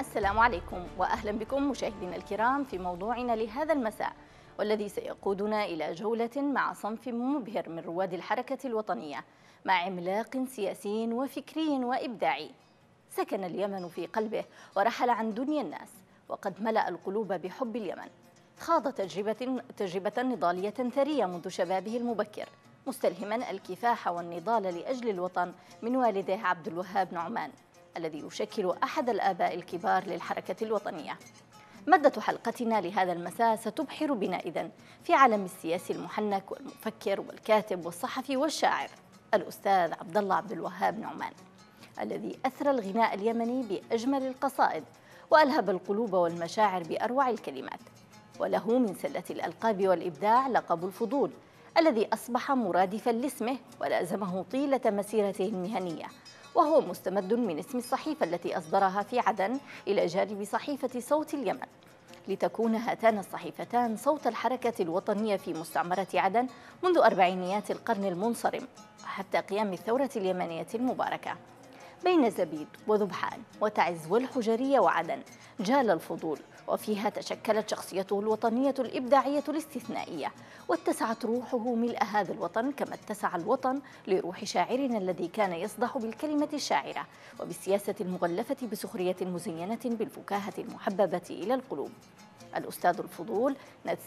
السلام عليكم وأهلا بكم مشاهدينا الكرام في موضوعنا لهذا المساء، والذي سيقودنا إلى جولة مع صنف مبهر من رواد الحركة الوطنية، مع عملاق سياسي وفكري وإبداعي سكن اليمن في قلبه ورحل عن دنيا الناس، وقد ملأ القلوب بحب اليمن. خاض تجربة نضالية ثرية منذ شبابه المبكر، مستلهما الكفاح والنضال لأجل الوطن من والده عبد الوهاب نعمان، الذي يشكل أحد الآباء الكبار للحركة الوطنية. مادة حلقتنا لهذا المساء ستبحر بنا إذن في عالم السياسي المحنك والمفكر والكاتب والصحفي والشاعر الأستاذ عبد الله عبد الوهاب نعمان، الذي أثرى الغناء اليمني بأجمل القصائد وألهب القلوب والمشاعر بأروع الكلمات. وله من سلة الألقاب والإبداع لقب الفضول، الذي أصبح مرادفا لاسمه ولازمه طيلة مسيرته المهنية، وهو مستمد من اسم الصحيفة التي أصدرها في عدن إلى جانب صحيفة صوت اليمن، لتكون هاتان الصحيفتان صوت الحركة الوطنية في مستعمرة عدن منذ أربعينيات القرن المنصرم حتى قيام الثورة اليمنية المباركة. بين زبيد وذبحان وتعز والحجرية وعدن جال الفضول، وفيها تشكلت شخصيته الوطنية الإبداعية الاستثنائية، واتسعت روحه ملء هذا الوطن كما اتسع الوطن لروح شاعرنا الذي كان يصدح بالكلمة الشاعرة وبالسياسة المغلفة بسخرية مزينة بالفكاهة المحببة إلى القلوب. الأستاذ الفضول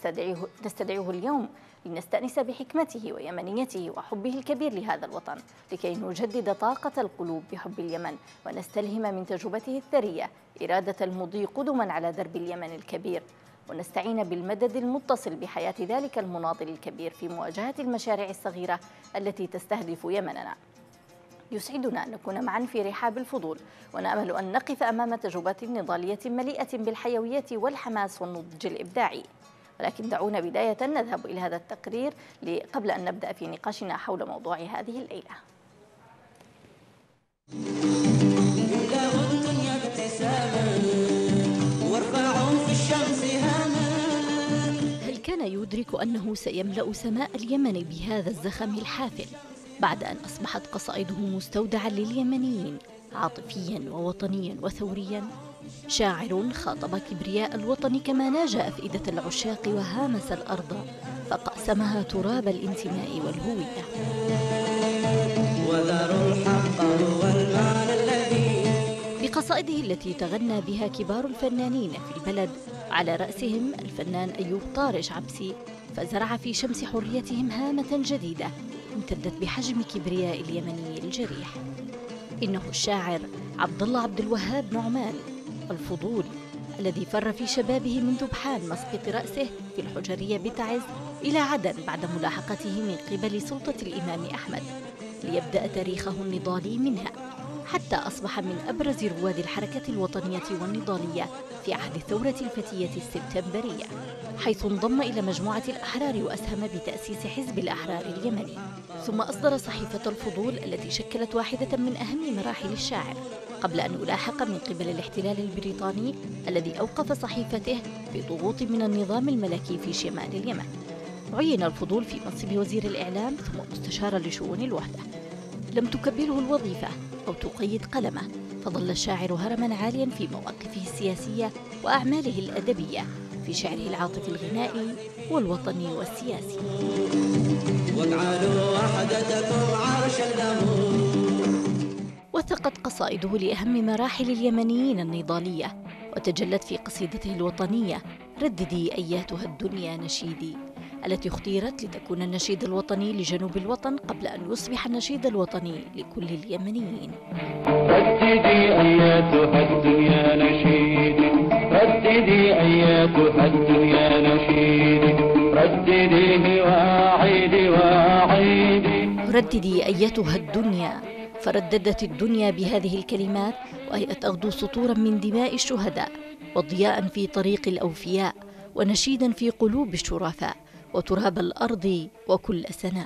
نستدعيه اليوم لنستأنس بحكمته ويمنيته وحبه الكبير لهذا الوطن، لكي نجدد طاقة القلوب بحب اليمن ونستلهم من تجربته الثرية إرادة المضي قدما على درب اليمن الكبير، ونستعين بالمدد المتصل بحياة ذلك المناضل الكبير في مواجهة المشاريع الصغيرة التي تستهدف يمننا. يسعدنا أن نكون معا في رحاب الفضول، ونأمل أن نقف أمام تجربة نضالية مليئة بالحيوية والحماس والنضج الإبداعي. ولكن دعونا بداية نذهب إلى هذا التقرير قبل أن نبدأ في نقاشنا حول موضوع هذه الليلة. هل كان يدرك أنه سيملأ سماء اليمن بهذا الزخم الحافل بعد أن أصبحت قصائده مستودعا لليمنيين عاطفيا ووطنيا وثوريا؟ شاعر خاطب كبرياء الوطن كما ناجى أفئدة العشاق وهامس الأرض فقسمها تراب الانتماء والهوية. بقصائده التي تغنى بها كبار الفنانين في البلد على رأسهم الفنان أيوب طارش عبسي، فزرع في شمس حريتهم هامة جديدة امتدت بحجم كبرياء اليمني الجريح. إنه الشاعر عبد الله عبد الوهاب نعمان الفضول، الذي فر في شبابه من ذبحان مسقط رأسه في الحجرية بتعز إلى عدن بعد ملاحقته من قبل سلطة الإمام أحمد ليبدأ تاريخه النضالي منها، حتى أصبح من أبرز رواد الحركة الوطنية والنضالية في عهد الثورة الفتية السبتمبرية، حيث انضم إلى مجموعة الأحرار وأسهم بتأسيس حزب الأحرار اليمني، ثم أصدر صحيفة الفضول التي شكلت واحدة من أهم مراحل الشاعر، قبل أن يلاحق من قبل الاحتلال البريطاني الذي أوقف صحيفته بضغوط من النظام الملكي في شمال اليمن. عين الفضول في منصب وزير الإعلام ثم مستشارا لشؤون الوحدة. لم تكبله الوظيفة أو تقيد قلمه، فظل الشاعر هرما عاليا في مواقفه السياسية وأعماله الأدبية، في شعره العاطفي الغنائي والوطني والسياسي. وثقت قصائده لأهم مراحل اليمنيين النضالية، وتجلت في قصيدته الوطنية رددي أياتها الدنيا نشيدي، التي اختيرت لتكون النشيد الوطني لجنوب الوطن قبل أن يصبح النشيد الوطني لكل اليمنيين. رددي أياتها الدنيا نشيدي، رددي أياتها الدنيا نشيدي، ردديه وأعيدي وأعيدي، رددي أياتها الدنيا. فرددت الدنيا بهذه الكلمات وهي تغدو سطورا من دماء الشهداء، وضياء في طريق الأوفياء، ونشيدا في قلوب الشرفاء، وتراب الأرض وكل سناء.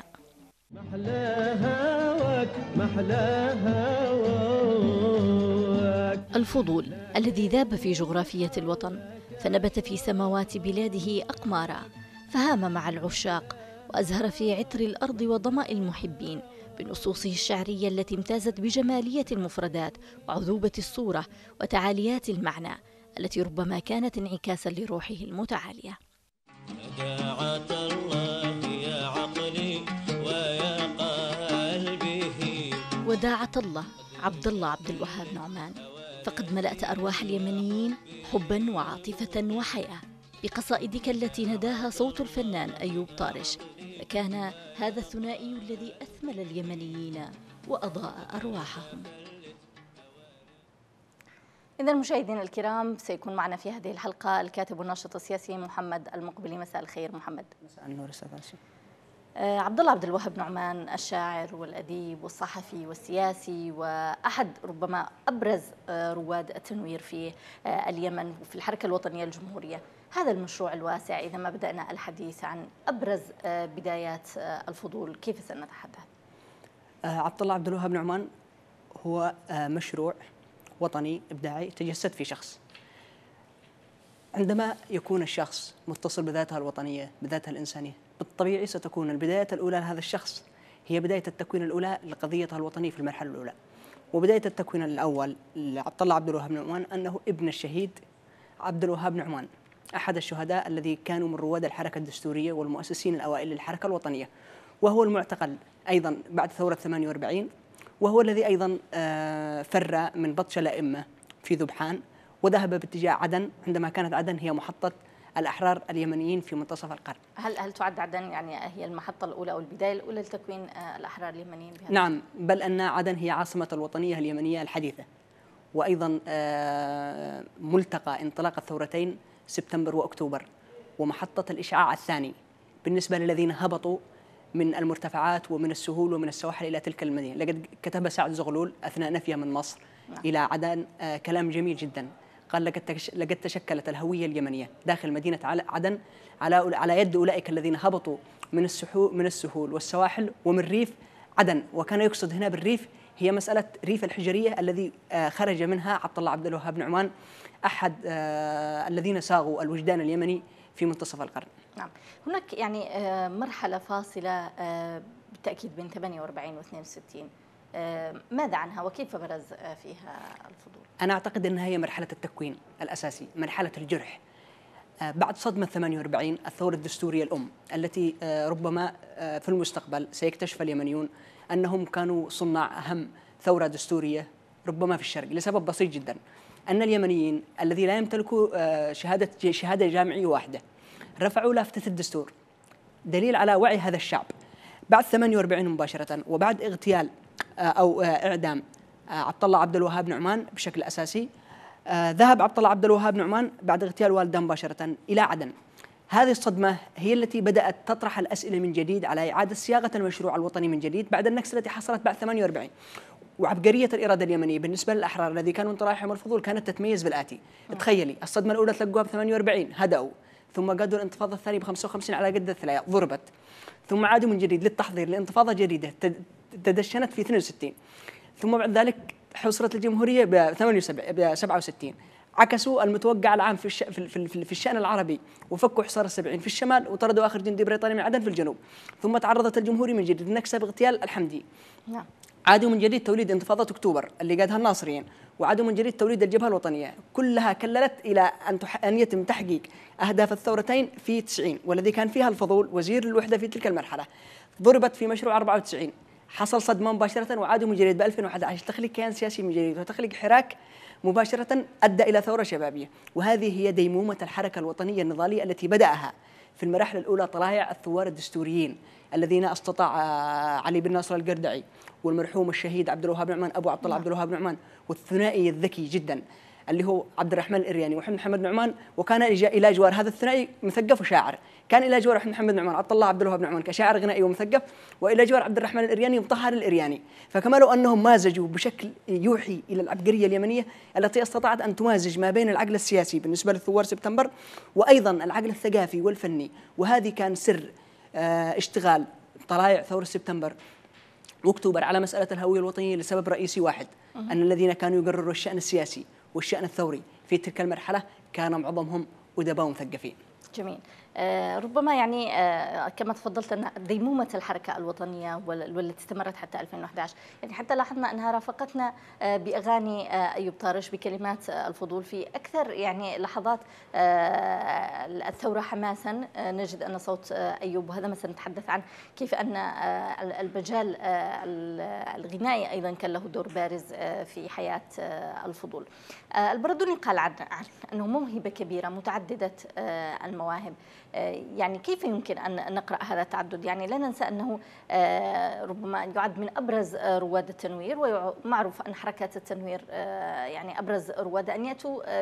الفضول الذي ذاب في جغرافية الوطن، فنبت في سماوات بلاده أقمارا، فهام مع العشاق وأزهر في عطر الأرض وظمأ المحبين، بنصوصه الشعرية التي امتازت بجمالية المفردات وعذوبة الصورة وتعاليات المعنى التي ربما كانت انعكاسا لروحه المتعالية. وداعة الله يا عقلي ويا قلبي. وداعة الله عبد الله عبد الوهاب نعمان، فقد ملأت أرواح اليمنيين حبا وعاطفة وحياة بقصائدك التي نداها صوت الفنان أيوب طارش، فكان هذا الثنائي الذي أثمل اليمنيين وأضاء أرواحهم. إذا مشاهدينا الكرام، سيكون معنا في هذه الحلقة الكاتب والناشط السياسي محمد المقبلي. مساء الخير محمد. مساء النور أستاذ هاشم. عبد الله عبد الوهاب نعمان، الشاعر والأديب والصحفي والسياسي، وأحد ربما أبرز رواد التنوير في اليمن وفي الحركة الوطنية الجمهورية. هذا المشروع الواسع، إذا ما بدأنا الحديث عن أبرز بدايات الفضول، كيف سنتحدث؟ عبد الله عبد الوهاب نعمان هو مشروع وطني إبداعي تجسد في شخص. عندما يكون الشخص متصل بذاته الوطنية بذاته الإنسانية، بالطبيعي ستكون البداية الأولى لهذا الشخص هي بداية التكوين الأولى لقضيته الوطنية في المرحلة الأولى. وبداية التكوين الأول لعبد الله عبد الوهاب نعمان أنه ابن الشهيد عبد الوهاب نعمان، أحد الشهداء الذي كانوا من رواد الحركة الدستورية والمؤسسين الأوائل للحركة الوطنية، وهو المعتقل أيضا بعد ثورة 48، وهو الذي أيضا فر من بطش الأئمة في ذبحان وذهب باتجاه عدن، عندما كانت عدن هي محطة الأحرار اليمنيين في منتصف القرن. هل تعد عدن يعني هي المحطة الأولى أو البداية الأولى لتكوين الأحرار اليمنيين بهذا؟ نعم، بل أن عدن هي عاصمة الوطنية اليمنية الحديثة، وأيضا ملتقى انطلاق الثورتين سبتمبر وأكتوبر، ومحطة الإشعاع الثاني بالنسبة للذين هبطوا من المرتفعات ومن السهول ومن السواحل إلى تلك المدينة. لقد كتب سعد زغلول أثناء نفيه من مصر إلى عدن كلام جميل جدا، قال لقد تشكلت الهوية اليمنية داخل مدينة عدن على يد أولئك الذين هبطوا من السهول والسواحل ومن ريف عدن. وكان يقصد هنا بالريف هي مسألة ريف الحجرية الذي خرج منها عبد الله عبد الوهاب نعمان، أحد الذين صاغوا الوجدان اليمني في منتصف القرن. نعم، هناك يعني مرحلة فاصلة بالتأكيد بين 48 و 62، ماذا عنها وكيف برز فيها الفضول؟ أنا أعتقد أنها هي مرحلة التكوين الأساسي، مرحلة الجرح بعد صدمة 48، الثورة الدستورية الأم التي ربما في المستقبل سيكتشف اليمنيون أنهم كانوا صناع أهم ثورة دستورية ربما في الشرق، لسبب بسيط جدا، أن اليمنيين الذي لا يمتلكوا شهادة جامعية واحدة رفعوا لافتة الدستور، دليل على وعي هذا الشعب. بعد 48 مباشرة وبعد اغتيال أو إعدام عبد الله عبد الوهاب نعمان بشكل أساسي، ذهب عبد الله عبد الوهاب نعمان بعد اغتيال والده مباشرة إلى عدن. هذه الصدمة هي التي بدأت تطرح الأسئلة من جديد على إعادة صياغة المشروع الوطني من جديد بعد النكسة التي حصلت بعد 48. وعبقرية الإرادة اليمنية بالنسبة للأحرار الذي كانوا من طرائحهم الفضول كانت تتميز بالآتي. تخيلي الصدمة الأولى تلقوها ب 48 هدأوا، ثم قادوا الانتفاضة الثانية ب 55 على قد الثلاث ضربت، ثم عادوا من جديد للتحضير لانتفاضة جديدة تدشنت في 62، ثم بعد ذلك حصرت الجمهورية ب 67. عكسوا المتوقع العام في الشأن العربي وفكوا حصار ال70 في الشمال وطردوا آخر جندي بريطاني من عدن في الجنوب، ثم تعرضت الجمهورية من جديد النكسة باغتيال الحمدي. نعم. عادوا من جديد توليد انتفاضة أكتوبر اللي قادها الناصريين، وعادوا من جديد توليد الجبهة الوطنية، كلها كللت إلى أن يتم تحقيق أهداف الثورتين في 90، والذي كان فيها الفضول وزير الوحدة في تلك المرحلة. ضربت في مشروع 94، حصل صدمة مباشرة وعادوا من جديد ب 2011 تخليق كيان سياسي من جديد وتخليق حراك مباشرة أدى إلى ثورة شبابية. وهذه هي ديمومة الحركة الوطنية النضالية التي بدأها في المراحل الأولى طلائع الثوار الدستوريين الذين استطاع علي بن ناصر القردعي والمرحوم الشهيد عبد الوهاب نعمان أبو عبد الله عبد الوهاب نعمان، والثنائي الذكي جدا اللي هو عبد الرحمن الإرياني وحمد محمد نعمان. وكان إلى جوار هذا الثنائي مثقف وشاعر، كان إلى جوار حمد محمد نعمان عبد الله عبد الوهاب نعمان كشاعر غنائي ومثقف، وإلى جوار عبد الرحمن الإرياني مطهر الإرياني. فكما لو أنهم مازجوا بشكل يوحي إلى العبقرية اليمنية التي استطاعت أن تمازج ما بين العقل السياسي بالنسبة لثوار سبتمبر وأيضا العقل الثقافي والفني. وهذه كان سر اشتغال طلائع ثورة سبتمبر واكتوبر على مسألة الهوية الوطنية لسبب رئيسي واحد، أن الذين كانوا يقرروا الشأن السياسي والشأن الثوري في تلك المرحلة كان معظمهم أدباء مثقفين. جميل. ربما يعني كما تفضلت أن ديمومة الحركة الوطنية والتي استمرت حتى 2011، يعني حتى لاحظنا أنها رافقتنا بأغاني أيوب طارش بكلمات الفضول في أكثر يعني لحظات الثورة حماسا. نجد أن صوت أيوب، وهذا ما سنتحدث عنه، كيف أن المجال الغنائي أيضا كان له دور بارز في حياة الفضول. البردوني قال عنه أنه موهبة كبيرة متعددة المواهب. يعني كيف يمكن أن نقرأ هذا التعدد؟ يعني لا ننسى أنه ربما يعد من أبرز رواد التنوير، ومعروف أن حركات التنوير يعني أبرز رواد أن يأتوا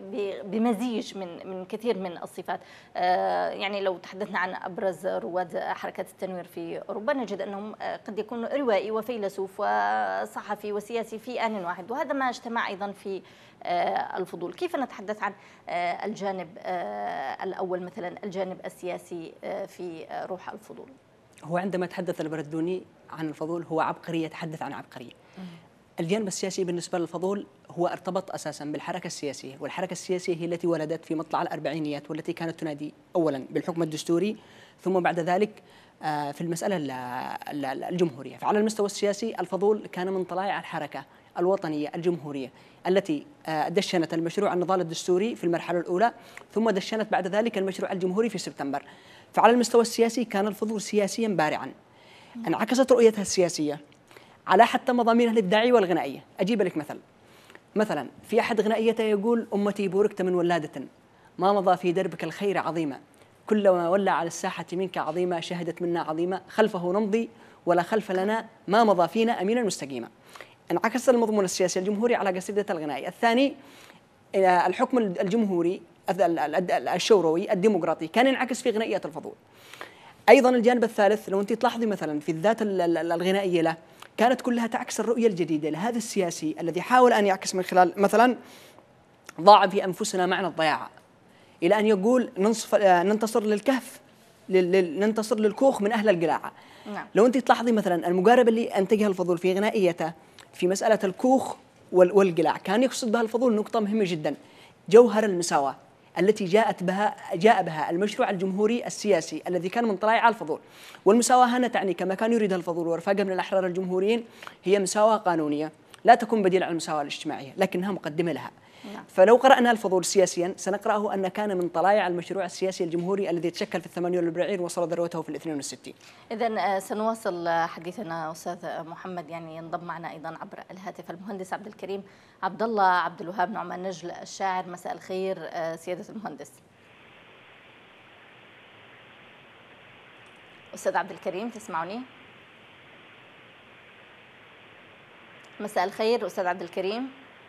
بمزيج من كثير من الصفات. يعني لو تحدثنا عن أبرز رواد حركات التنوير في أوروبا نجد أنهم قد يكون روائي وفيلسوف وصحفي وسياسي في آن واحد، وهذا ما اجتمع أيضا في الفضول. كيف نتحدث عن الجانب الأول مثلا الجانب السياسي في روح الفضول؟ هو عندما تحدث البردوني عن الفضول هو عبقري، يتحدث عن عبقرية. الجانب السياسي بالنسبة للفضول هو ارتبط أساسا بالحركة السياسية، والحركة السياسية هي التي ولدت في مطلع الأربعينيات، والتي كانت تنادي أولا بالحكم الدستوري ثم بعد ذلك في المسألة الجمهورية. فعلى المستوى السياسي الفضول كان من طلائع الحركة الوطنية الجمهورية التي دشنت المشروع النضال الدستوري في المرحلة الأولى، ثم دشنت بعد ذلك المشروع الجمهوري في سبتمبر. فعلى المستوى السياسي كان الفضول سياسيا بارعا، انعكست رؤيتها السياسية على حتى مضامينها الإبداعية والغنائية. أجيب لك مثلا في أحد غنائيته يقول: أمتي بوركت من ولادة ما مضى في دربك الخير عظيمة، كلما ولى على الساحة منك عظيمة شهدت منا عظيمة، خلفه نمضي ولا خلف لنا ما مضى فينا أمينا مستقيما. انعكس المضمون السياسي الجمهوري على قصيدة الغنائي. الثاني الحكم الجمهوري الشوروي الديمقراطي كان ينعكس في غنائية الفضول. أيضا الجانب الثالث لو أنت تلاحظي مثلا في الذات الغنائية له كانت كلها تعكس الرؤية الجديدة لهذا السياسي الذي حاول أن يعكس من خلال مثلا ضاع في أنفسنا معنى الضياع، إلى أن يقول ننتصر للكهف ننتصر للكوخ من أهل القلاعة. نعم. لو أنت تلاحظي مثلا المقاربة اللي أنتجها الفضول في غنائيته في مسألة الكوخ والقلاع، كان يقصد بها الفضول نقطة مهمة جدا: جوهر المساواة التي جاء بها المشروع الجمهوري السياسي الذي كان من طلائع الفضول. والمساواة هنا تعني كما كان يريدها الفضول ورفاقه من الأحرار الجمهوريين هي مساواة قانونية لا تكون بديل عن المساواة الاجتماعية لكنها مقدمة لها. فلو قرأنا الفضول سياسيا سنقرأه أن كان من طلائع المشروع السياسي الجمهوري الذي تشكل في 48 وصل ذروته في 62. إذن سنواصل حديثنا أستاذ محمد. يعني ينضم معنا أيضا عبر الهاتف المهندس عبد الكريم عبد الله عبد الوهاب نعمان نجل الشاعر. مساء الخير سيادة المهندس. أستاذ عبد الكريم تسمعني؟ مساء الخير أستاذ عبد الكريم.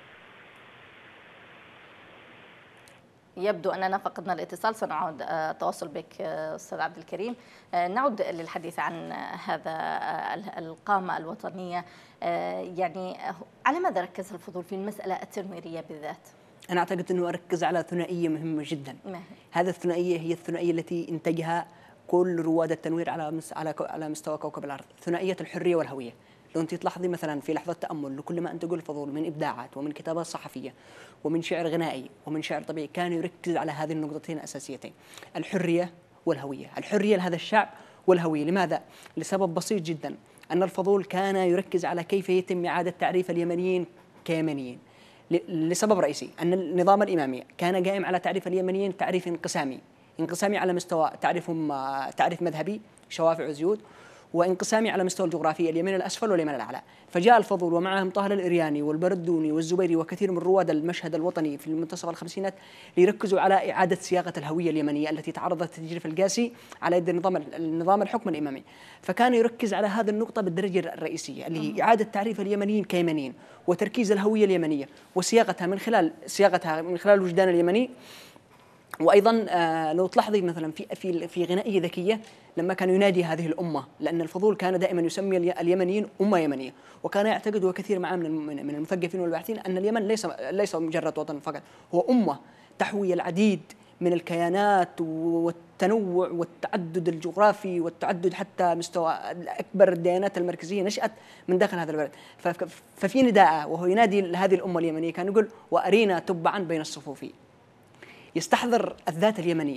يبدو أننا فقدنا الاتصال، سنعود التواصل بك أستاذ عبد الكريم. نعود للحديث عن هذا القامة الوطنية. يعني على ماذا ركز الفضول في المسألة التنويرية بالذات؟ أنا أعتقد أنه أركز على ثنائية مهمة جدا. هذه الثنائية هي الثنائية التي انتجها كل رواد التنوير على مستوى كوكب الأرض، ثنائية الحرية والهوية. لو أنت تلاحظي مثلا في لحظة تأمل لكل ما أنتجه الفضول من إبداعات ومن كتابات صحفية ومن شعر غنائي ومن شعر طبيعي، كان يركز على هذه النقطتين الأساسيتين: الحرية والهوية. الحرية لهذا الشعب والهوية. لماذا؟ لسبب بسيط جدا، أن الفضول كان يركز على كيف يتم إعادة تعريف اليمنيين كيمنيين لسبب رئيسي، أن النظام الإمامي كان قائم على تعريف اليمنيين تعريف انقسامي على مستوى تعريفهم تعريف مذهبي شوافع وزيود، وانقسامي على مستوى الجغرافي اليمن الأسفل واليمن الأعلى. فجاء الفضول ومعهم طاهر الإرياني والبردوني والزبيري وكثير من رواد المشهد الوطني في منتصف الخمسينات ليركزوا على إعادة صياغة الهوية اليمنية التي تعرضت تجريف القاسي على يد النظام الحكم الإمامي. فكان يركز على هذه النقطة بالدرجة الرئيسية اللي هي إعادة تعريف اليمنيين كيمنيين وتركيز الهوية اليمنية وصياغتها من خلال الوجدان اليمني. وايضا لو تلاحظي مثلا في غنائيه ذكيه لما كان ينادي هذه الامه، لان الفضول كان دائما يسمي اليمنيين امه يمنيه، وكان يعتقد وكثير معه من المثقفين والباحثين ان اليمن ليس مجرد وطن فقط، هو امه تحوي العديد من الكيانات والتنوع والتعدد الجغرافي والتعدد حتى مستوى اكبر الديانات المركزيه نشات من داخل هذا البلد. ففي نداء وهو ينادي هذه الامه اليمنيه كان يقول: وارينا تبعا بين الصفوف. يستحضر الذات اليمنية،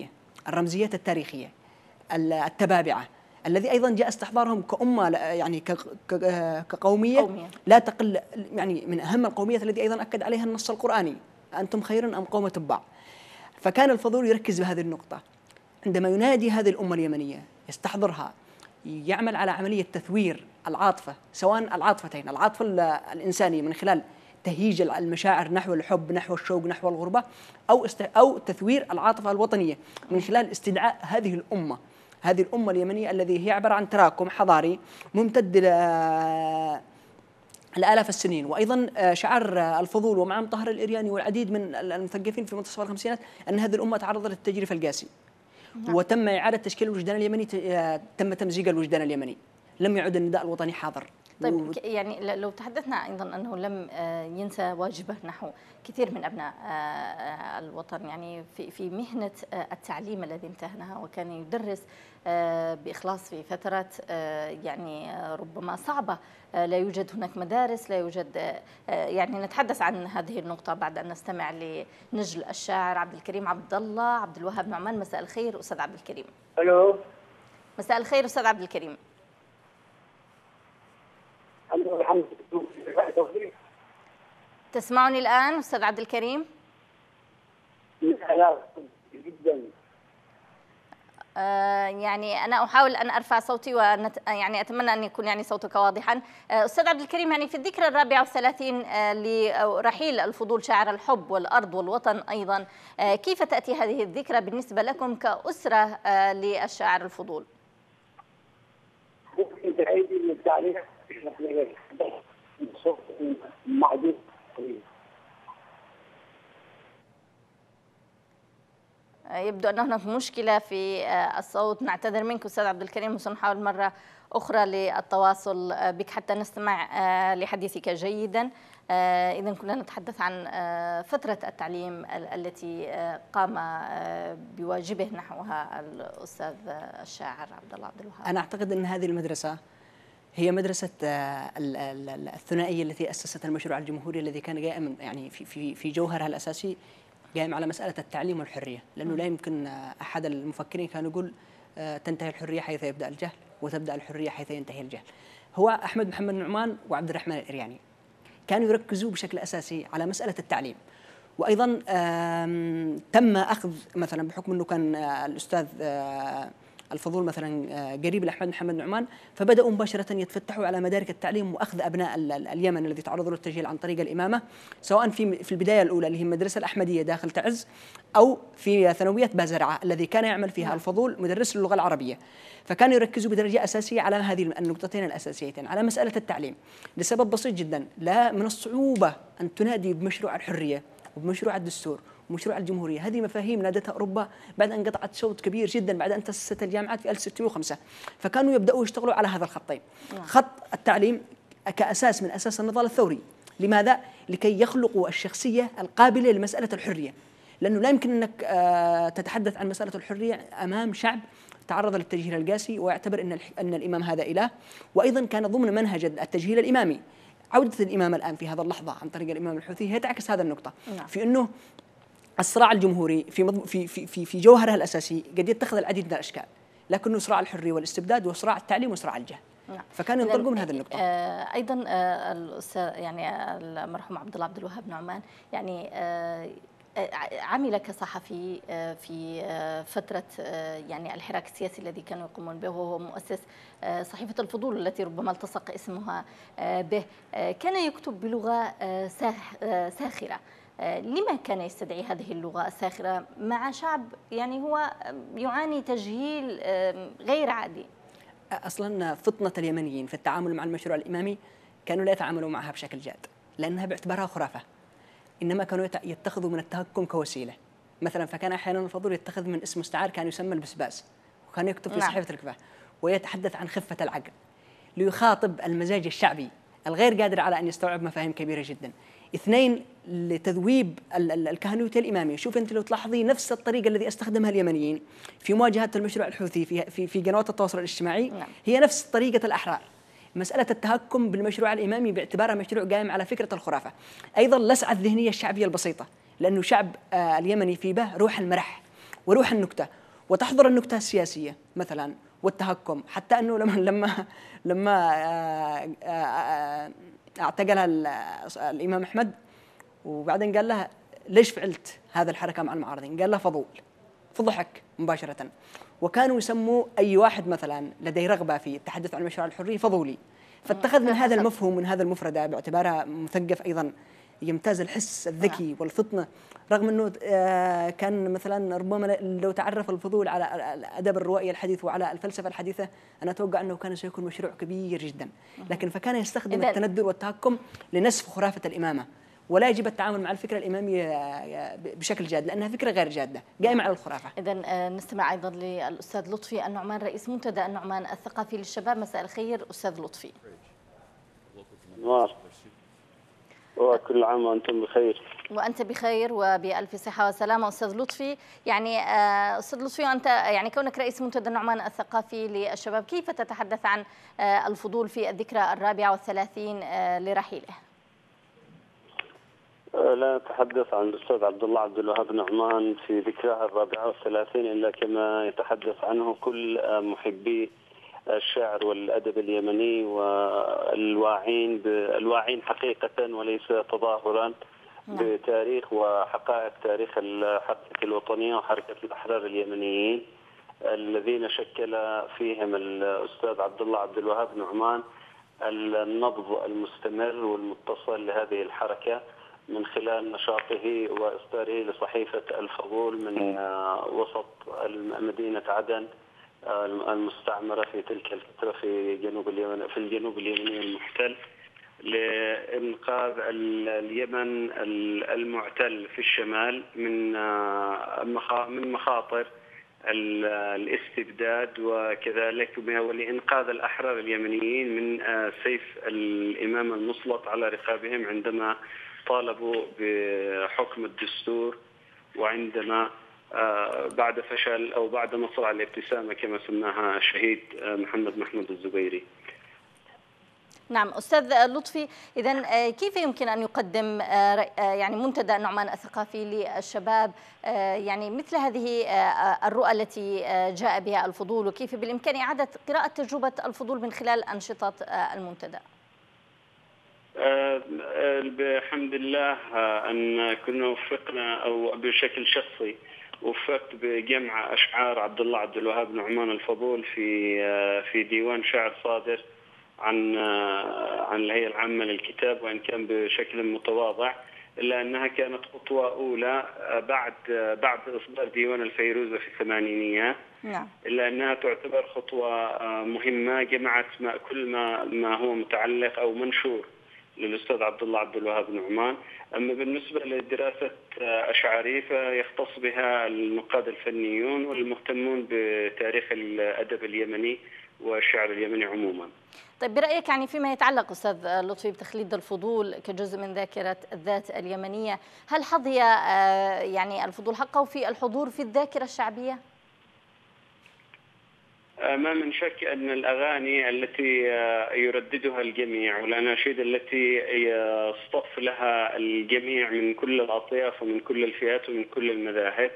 الرمزيات التاريخية التبابعة، الذي أيضا جاء استحضارهم كأمة يعني كقومية لا تقل يعني من أهم القوميات التي أيضا أكد عليها النص القرآني: أنتم خير أم قوم تبع. فكان الفضول يركز بهذه النقطة عندما ينادي هذه الأمة اليمنية، يستحضرها، يعمل على عملية تثوير العاطفة، سواء العاطفتين، العاطفة الإنسانية من خلال تهيج المشاعر نحو الحب، نحو الشوق، نحو الغربة، أو تثوير العاطفة الوطنية من خلال استدعاء هذه الأمة اليمنية الذي هي عبارة عن تراكم حضاري ممتد لآلاف السنين. وأيضا شعر الفضول ومعهم طاهر الإرياني والعديد من المثقفين في منتصف الخمسينات أن هذه الأمة تعرضت للتجريف القاسي، وتم إعادة تشكيل الوجدان اليمني، تم تمزيق الوجدان اليمني، لم يعد النداء الوطني حاضر. طيب يعني لو تحدثنا أيضا أنه لم ينسى واجبه نحو كثير من أبناء الوطن، يعني في مهنة التعليم الذي امتهنها وكان يدرس بإخلاص في فترات يعني ربما صعبة، لا يوجد هناك مدارس، لا يوجد يعني نتحدث عن هذه النقطة بعد أن نستمع لنجل الشاعر عبد الكريم عبد الله عبد الوهاب نعمان. مساء الخير أستاذ عبد الكريم. الو. مساء الخير أستاذ عبد الكريم. تسمعني الآن أستاذ عبد الكريم؟ لا جدا. يعني أنا أحاول أن أرفع صوتي يعني أتمنى أن يكون يعني صوتك واضحا. أستاذ عبد الكريم، يعني في الذكرى 34 لرحيل الفضول شاعر الحب والأرض والوطن أيضا، كيف تأتي هذه الذكرى بالنسبة لكم كأسرة للشاعر الفضول؟ ممكن تعيدي من التعليق صوت معدود. يبدو أن هناك مشكلة في الصوت، نعتذر منك أستاذ عبد الكريم، وسنحاول مرة أخرى للتواصل بك حتى نستمع لحديثك جيدا. إذن كنا نتحدث عن فترة التعليم التي قام بواجبه نحوها الأستاذ الشاعر عبد الله عبد الوهاب. أنا أعتقد أن هذه المدرسة هي مدرسة الثنائية التي أسست المشروع الجمهوري الذي كان قائم يعني في جوهرها الأساسي قائم على مسألة التعليم والحرية، لأنه لا يمكن أحد المفكرين كان يقول تنتهي الحرية حيث يبدأ الجهل وتبدأ الحرية حيث ينتهي الجهل. هو أحمد محمد نعمان وعبد الرحمن الإرياني كانوا يركزوا بشكل أساسي على مسألة التعليم، وأيضا تم أخذ مثلا بحكم أنه كان الأستاذ الفضول مثلا قريب لأحمد محمد نعمان، فبدأوا مباشرة يتفتحوا على مدارك التعليم وأخذ أبناء اليمن الذي تعرضوا للتجهيل عن طريق الإمامة، سواء في البداية الأولى اللي هي المدرسة الأحمدية داخل تعز، أو في ثانوية بازرعة الذي كان يعمل فيها الفضول مدرس للغة العربية. فكانوا يركزوا بدرجة أساسية على هذه النقطتين الأساسيتين، على مسألة التعليم، لسبب بسيط جدا: لا من الصعوبة أن تنادي بمشروع الحرية وبمشروع الدستور ومشروع الجمهورية. هذه مفاهيم نادتها أوروبا بعد أن قطعت شوط كبير جدا بعد أن تأسست الجامعات في 1605، فكانوا يبدأوا يشتغلوا على هذا الخطين، خط التعليم كأساس من أساس النضال الثوري. لماذا؟ لكي يخلقوا الشخصية القابلة لمسألة الحرية، لأنه لا يمكن أنك تتحدث عن مسألة الحرية أمام شعب تعرض للتجهيل القاسي ويعتبر أن الإمام هذا إله. وأيضا كان ضمن منهج التجهيل الإمامي عودة الإمام الآن في هذا اللحظة عن طريق الإمام الحوثي هي تعكس هذا النقطة، في أنه الصراع الجمهوري في جوهرها الأساسي قد يتخذ العديد من الأشكال، لكنه صراع الحرية والاستبداد وصراع التعليم وصراع الجهل. فكانوا ينطلقوا من هذه النقطة. أيضا الأستاذ يعني المرحوم عبد الله عبد الوهاب نعمان يعني عمل كصحفي في فترة يعني الحراك السياسي الذي كانوا يقومون به، وهو مؤسس صحيفة الفضول التي ربما التصق اسمها به. كان يكتب بلغة ساخرة. لما كان يستدعي هذه اللغة الساخرة مع شعب يعني هو يعاني تجهيل غير عادي؟ أصلا فطنة اليمنيين في التعامل مع المشروع الإمامي كانوا لا يتعاملوا معها بشكل جاد، لأنها باعتبارها خرافة، إنما كانوا يتخذوا من التهكم كوسيلة. مثلا فكان أحيانا الفضول يتخذ من اسم مستعار كان يسمى البسباس، وكان يكتب في صحيفة الكفاح ويتحدث عن خفة العقل ليخاطب المزاج الشعبي الغير قادر على أن يستوعب مفاهيم كبيرة جدا. اثنين، لتذويب الكهنوتية الإمامية. شوف أنت لو تلاحظي نفس الطريقة الذي استخدمها اليمنيين في مواجهة المشروع الحوثي في قنوات التواصل الاجتماعي هي نفس طريقة الأحرار. مسألة التهكم بالمشروع الإمامي باعتبارها مشروع قائم على فكرة الخرافة. أيضا لسعة الذهنية الشعبية البسيطة، لأنه شعب اليمني في به روح المرح وروح النكتة وتحضر النكتة السياسية مثلا والتهكم، حتى أنه لما اعتقلها الإمام أحمد وبعدين قال لها ليش فعلت هذا الحركة مع المعارضين؟ قال لها فضول، فضحك مباشرة. وكانوا يسموا أي واحد مثلا لديه رغبة في التحدث عن مشروع الحرية فضولي، فاتخذ من هذا المفهوم من هذا المفردة باعتبارها مثقف أيضا يمتاز الحس الذكي والفطنة، رغم أنه كان مثلا ربما لو تعرف الفضول على الأدب الروائي الحديث وعلى الفلسفة الحديثة أنا أتوقع أنه كان سيكون مشروع كبير جدا، لكن فكان يستخدم التندر والتهكم لنسف خرافة الإمامة، ولا يجب التعامل مع الفكرة الإمامية بشكل جاد لأنها فكرة غير جادة قائمة على الخرافة. إذن نستمع أيضا للأستاذ لطفي النعمان رئيس منتدى النعمان الثقافي للشباب. مساء الخير أستاذ لطفي. نوار، وكل عام وأنتم بخير. وأنت بخير وبألف صحة وسلامة أستاذ لطفي. يعني أستاذ لطفي، أنت يعني كونك رئيس منتدى النعمان الثقافي للشباب، كيف تتحدث عن الفضول في الذكرى 34 لرحيله؟ لا نتحدث عن الأستاذ عبد الله عبد الوهاب نعمان في ذكراه 34 إلا كما يتحدث عنه كل محبي الشعر والأدب اليمني والواعين حقيقة وليس تظاهرا بتاريخ وحقائق تاريخ الحركة الوطنية وحركة الأحرار اليمنيين الذين شكل فيهم الأستاذ عبد الله عبد الوهاب نعمان النبض المستمر والمتصل لهذه الحركة من خلال نشاطه وإصداره لصحيفة الفضول من وسط مدينة عدن المستعمرة في تلك الفترة في الجنوب اليمني المحتل، لإنقاذ اليمن المعتل في الشمال من مخاطر الاستبداد، وكذلك ولإنقاذ الأحرار اليمنيين من سيف الإمام المسلط على رقابهم عندما طالبوا بحكم الدستور، وعندما بعد فشل أو بعد مصرع الابتسامة كما سماها الشهيد محمود الزبيري. نعم أستاذ لطفي، إذن كيف يمكن أن يقدم يعني منتدى النعمان الثقافي للشباب يعني مثل هذه الرؤى التي جاء بها الفضول، وكيف بالإمكان إعادة قراءة تجربة الفضول من خلال أنشطة المنتدى؟ بحمد الله أن كنا وفقنا أو بشكل شخصي وفقت بجمع أشعار عبد الله عبد الوهاب نعمان الفضول في ديوان شعر صادر عن الهيئة العامة للكتاب، وإن كان بشكل متواضع إلا أنها كانت خطوة أولى بعد إصدار ديوان الفيروزة في الثمانينيات. نعم. إلا أنها تعتبر خطوة مهمة جمعت كل ما هو متعلق أو منشور للأستاذ عبد الله عبد الوهاب نعمان. أما بالنسبة لدراسة أشعاري فيختص بها النقاد الفنيون والمهتمون بتاريخ الأدب اليمني والشعر اليمني عموما. طيب برأيك يعني فيما يتعلق أستاذ لطفي بتخليد الفضول كجزء من ذاكرة الذات اليمنية، هل حظي يعني الفضول حقه في الحضور في الذاكرة الشعبية؟ ما من شك أن الأغاني التي يرددها الجميع والأناشيد التي يصطف لها الجميع من كل الأطياف ومن كل الفئات ومن كل المذاهب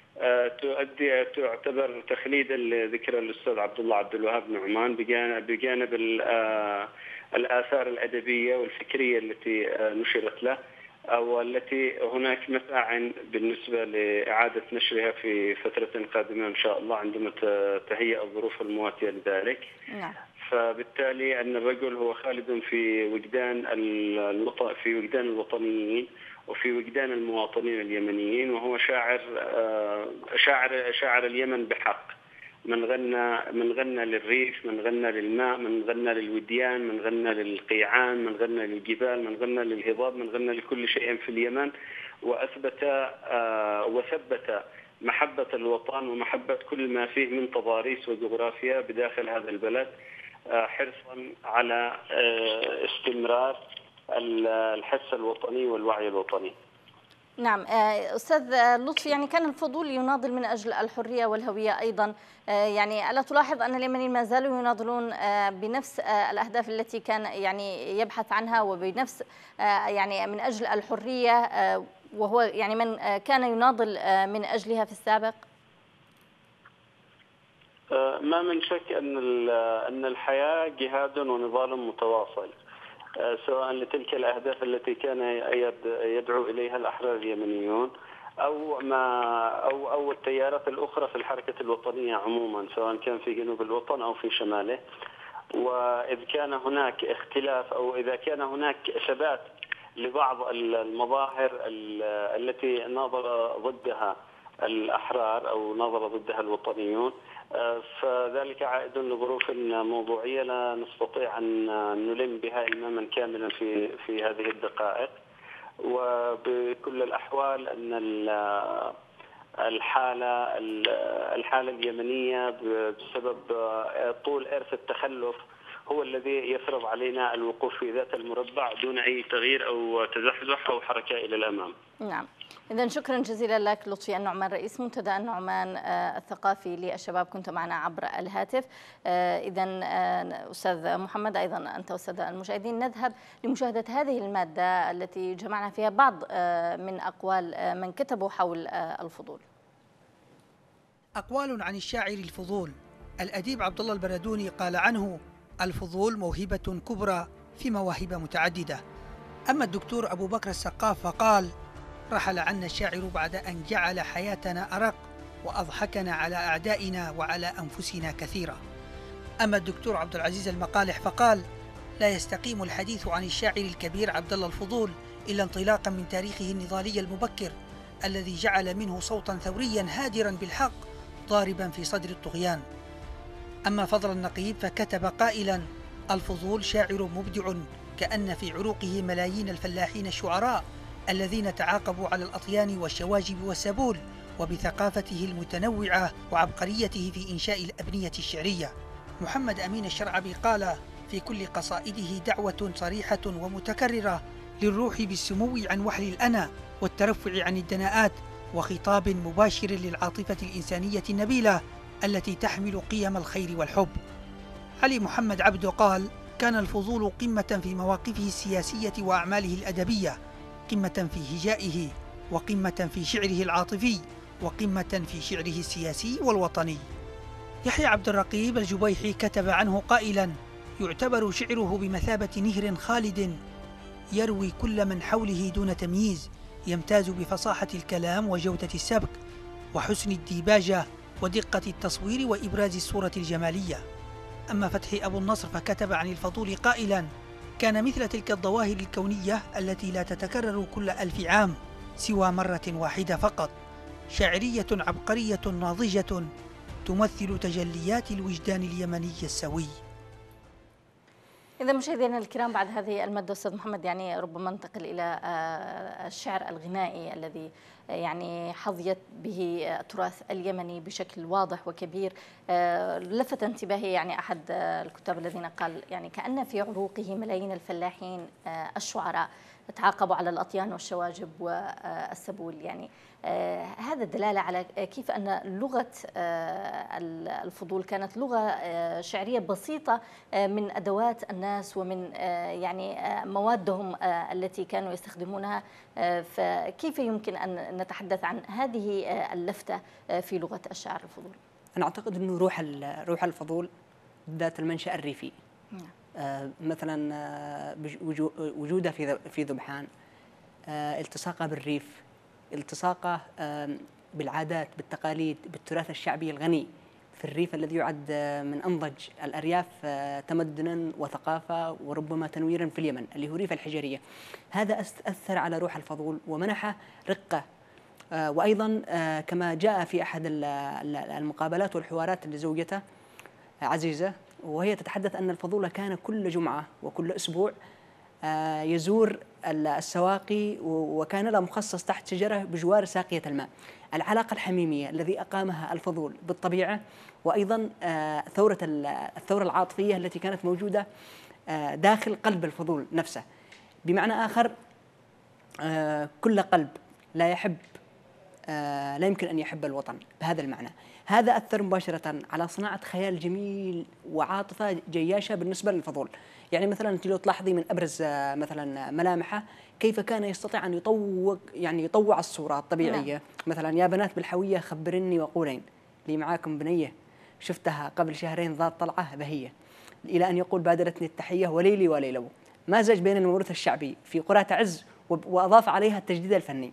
تعتبر تخليدا لذكرى الأستاذ عبد الله عبد الوهاب نعمان بجانب الآثار الأدبية والفكرية التي نشرت له، أو التي هناك مساع بالنسبة لإعادة نشرها في فترة قادمة إن شاء الله عندما تهيأ الظروف المواتية لذلك. نعم. فبالتالي أن الرجل هو خالد في وجدان الوطنيين وفي وجدان المواطنين اليمنيين، وهو شاعر اليمن بحق. من غنى للريف، من غنى للماء، من غنى للوديان، من غنى للقيعان، من غنى للجبال، من غنى للهضاب، من غنى لكل شيء في اليمن، وثبت محبة الوطن ومحبة كل ما فيه من تضاريس وجغرافيا بداخل هذا البلد، حرصا على استمرار الحس الوطني والوعي الوطني. نعم أستاذ لطفي، يعني كان الفضول يناضل من أجل الحرية والهوية أيضا، يعني ألا تلاحظ أن اليمنيين ما زالوا يناضلون بنفس الأهداف التي كان يعني يبحث عنها وبنفس يعني من أجل الحرية، وهو يعني من كان يناضل من أجلها في السابق؟ ما من شك أن الحياة جهاد ونضال متواصل، سواء لتلك الأهداف التي كان يدعو إليها الأحرار اليمنيون أو التيارات الأخرى في الحركة الوطنية عموما، سواء كان في جنوب الوطن أو في شماله. وإذ كان هناك اختلاف أو إذا كان هناك ثبات لبعض المظاهر التي ناظر ضدها الأحرار أو ناظر ضدها الوطنيون، فذلك عائد لظروف موضوعية لا نستطيع أن نلم بها إلماما كاملا في هذه الدقائق. وبكل الأحوال أن الحالة اليمنية بسبب طول إرث التخلف هو الذي يفرض علينا الوقوف في ذات المربع دون أي تغيير أو تزحزح أو حركة إلى الأمام. نعم، إذا شكرا جزيلا لك لطفي النعمان، رئيس منتدى النعمان الثقافي للشباب، كنت معنا عبر الهاتف. إذا أستاذ محمد، أيضا أنت والسادة المشاهدين، نذهب لمشاهدة هذه المادة التي جمعنا فيها بعض من أقوال من كتبوا حول الفضول. أقوال عن الشاعر الفضول. الأديب عبد الله البردوني قال عنه: الفضول موهبة كبرى في مواهب متعددة. أما الدكتور أبو بكر السقاف فقال: رحل عنا الشاعر بعد أن جعل حياتنا أرق وأضحكنا على أعدائنا وعلى أنفسنا كثيرا. أما الدكتور عبد العزيز المقالح فقال: لا يستقيم الحديث عن الشاعر الكبير عبد الله الفضول إلا انطلاقا من تاريخه النضالي المبكر الذي جعل منه صوتا ثوريا هادرا بالحق ضاربا في صدر الطغيان. أما فضل النقيب فكتب قائلا: الفضول شاعر مبدع كأن في عروقه ملايين الفلاحين الشعراء الذين تعاقبوا على الأطيان والشواجب والسبول، وبثقافته المتنوعة وعبقريته في إنشاء الأبنية الشعرية. محمد أمين الشرعبي قال في كل قصائده دعوة صريحة ومتكررة للروح بالسمو عن وحل الأنا والترفع عن الدناءات، وخطاب مباشر للعاطفة الإنسانية النبيلة التي تحمل قيم الخير والحب. علي محمد عبده قال: كان الفضول قمة في مواقفه السياسية وأعماله الأدبية، قمة في هجائه، وقمة في شعره العاطفي، وقمة في شعره السياسي والوطني. يحيى عبد الرقيب الجبيحي كتب عنه قائلا: يعتبر شعره بمثابة نهر خالد يروي كل من حوله دون تمييز، يمتاز بفصاحة الكلام وجودة السبك وحسن الديباجة ودقة التصوير وإبراز الصورة الجمالية. أما فتحي أبو النصر فكتب عن الفضول قائلا: كان مثل تلك الظواهر الكونية التي لا تتكرر كل 1000 عام سوى مرة واحدة فقط، شاعرية عبقرية ناضجة تمثل تجليات الوجدان اليمني السوي. إذا مشاهدينا الكرام، بعد هذه المادة أستاذ محمد، يعني ربما ننتقل إلى الشعر الغنائي الذي يعني حظيت به التراث اليمني بشكل واضح وكبير. لفت انتباهي يعني أحد الكتاب الذين قال يعني كأن في عروقه ملايين الفلاحين الشعراء تعاقبوا على الأطيان والشواجب والسبول. يعني هذا دلالة على كيف أن لغة الفضول كانت لغة شعرية بسيطة من أدوات الناس ومن يعني موادهم التي كانوا يستخدمونها. فكيف يمكن أن نتحدث عن هذه اللفتة في لغة الشعر الفضول؟ أنا أعتقد أنه روح الفضول ذات المنشأ الريفي. مثلا وجوده في ذبحان، التصاقه بالريف، التصاقه بالعادات، بالتقاليد، بالتراث الشعبي الغني في الريف الذي يعد من أنضج الأرياف تمدنا وثقافة وربما تنويرا في اليمن اللي هو ريف الحجرية. هذا أثر على روح الفضول ومنحه رقة. وأيضا كما جاء في أحد المقابلات والحوارات لزوجته عزيزة، وهي تتحدث أن الفضول كان كل جمعة وكل أسبوع يزور السواقي، وكان له مخصص تحت شجرة بجوار ساقية الماء. العلاقة الحميمية الذي أقامها الفضول بالطبيعة، وأيضا الثورة العاطفية التي كانت موجودة داخل قلب الفضول نفسه. بمعنى آخر، كل قلب لا يحب لا يمكن أن يحب الوطن بهذا المعنى. هذا أثر مباشرة على صناعة خيال جميل وعاطفة جياشة بالنسبة للفضول. يعني مثلا أنت لو تلاحظي من أبرز مثلا ملامحه كيف كان يستطيع أن يطوع الصورة الطبيعية. مثلا: يا بنات بالحوية خبرني وقولين لي معاكم بنية، شفتها قبل شهرين ذات طلعة بهية، إلى أن يقول بادرتني التحية وليلي وليلو، مازج بين الموروث الشعبي في قرى تعز وأضاف عليها التجديد الفني.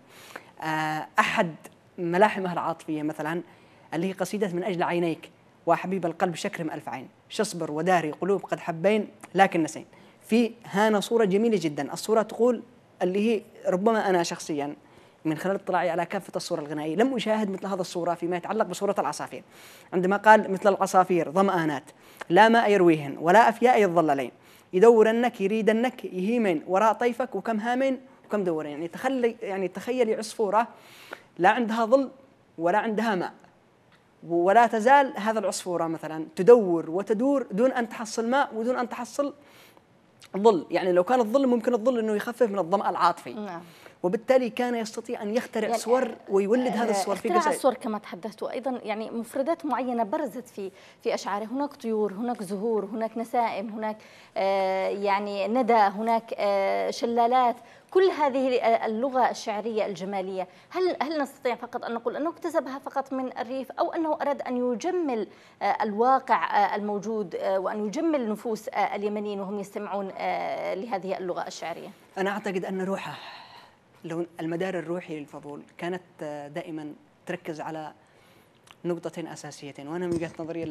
أحد ملاحمها العاطفية مثلا اللي هي قصيدة من أجل عينيك وحبيب القلب شكرم ألف عين، شصبر وداري قلوب قد حبين لكن نسين. في هنا صورة جميلة جدا، الصورة تقول اللي هي ربما أنا شخصيا من خلال اطلاعي على كافة الصورة الغنائية لم أشاهد مثل هذا الصورة فيما يتعلق بصورة العصافير، عندما قال مثل العصافير ظمآنات لا ماء يرويهن ولا أفياء يتظللين، يدورنك يريدنك يهيمين وراء طيفك وكم هامين وكم دورين. يعني تخيلي عصفورة لا عندها ظل ولا عندها ماء، ولا تزال هذا العصفورة مثلا تدور وتدور دون أن تحصل ماء ودون أن تحصل ظل. يعني لو كان الظل ممكن الظل أنه يخفف من الظمأ العاطفي. نعم. وبالتالي كان يستطيع أن يخترع يعني صور ويولد هذا الصور في اختراع قصائد. الصور كما تحدثت، وأيضا يعني مفردات معينة برزت في أشعاره، هناك طيور، هناك زهور، هناك نسائم، هناك يعني ندى، هناك شلالات، كل هذه اللغة الشعرية الجمالية. هل نستطيع فقط أن نقول أنه اكتسبها فقط من الريف، أو أنه أراد أن يجمل الواقع الموجود وأن يجمل نفوس اليمنيين وهم يستمعون لهذه اللغة الشعرية؟ أنا أعتقد أن روحه، لو المدار الروحي للفضول كانت دائما تركز على نقطتين أساسيتين، وأنا من وجهة نظري